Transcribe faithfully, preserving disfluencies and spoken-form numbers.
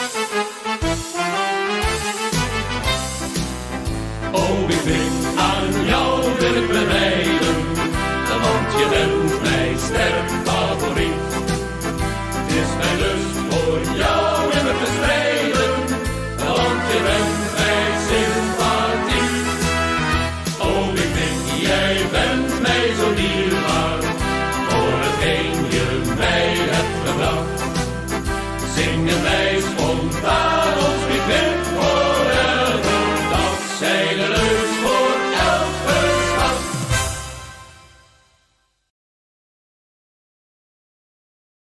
Oh, ik vind aan jou wil ik bevelen, want je bent mijn sterk favoriet. Het is mijn lust